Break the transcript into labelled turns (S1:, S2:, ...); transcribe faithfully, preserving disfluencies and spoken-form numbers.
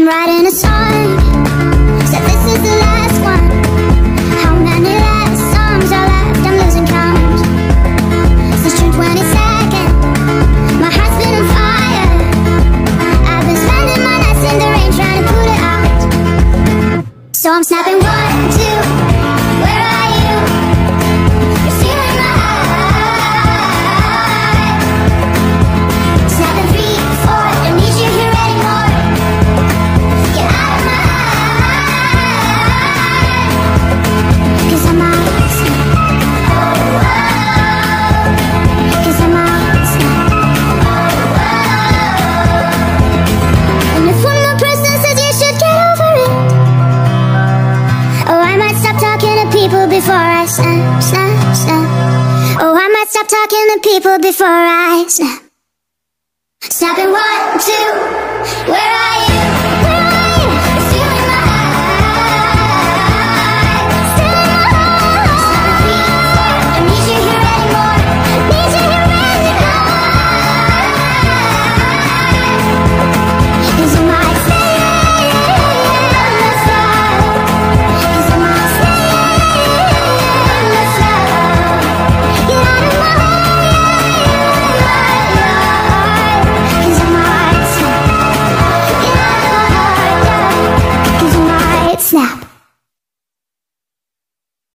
S1: I'm writing a song, said this is the last one. How many last songs are left? I'm losing count. Since June twenty-second, my heart's been on fire. I've been spending my nights in the rain trying to put it out. So I'm snapping one, two, where are you? You're stealing my heart. Snapping three, four, don't need you here anymore. Get out of my heart. Cause I'm out, oh, oh. Cause I'm out, oh, oh. And if one more person says you should get over it, oh, I might stop talking to people before I snap, snap, snap. Oh, I might stop talking to people before I snap. Snapping one, two, where are you?